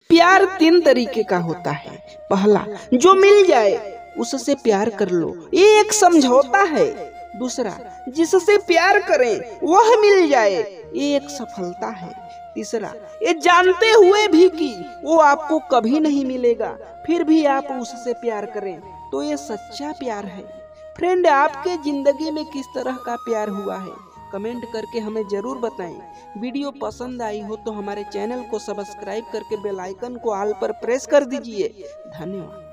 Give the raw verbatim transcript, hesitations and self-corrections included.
प्यार तीन तरीके का होता है। पहला, जो मिल जाए उससे प्यार कर लो, ये एक समझौता है। दूसरा, जिससे प्यार करें वह मिल जाए, ये एक सफलता है। तीसरा, ये जानते हुए भी कि वो आपको कभी नहीं मिलेगा फिर भी आप उससे प्यार करें तो ये सच्चा प्यार है। फ्रेंड, आपके जिंदगी में किस तरह का प्यार हुआ है कमेंट करके हमें जरूर बताएं। वीडियो पसंद आई हो तो हमारे चैनल को सब्सक्राइब करके बेल आइकन को ऑल पर प्रेस कर दीजिए। धन्यवाद।